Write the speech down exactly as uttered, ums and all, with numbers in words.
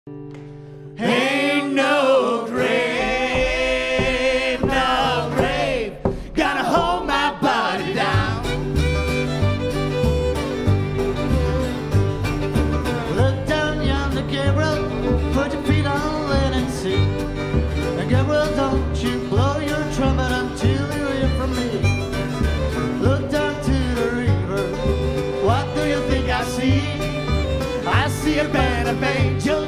Ain't no grave, no grave, gonna hold my body down. Look down yonder, Gabriel, put your feet on land and see. And Gabriel, don't you blow your trumpet until you hear from me. Look down to the river, what do you think I see? I see a band of angels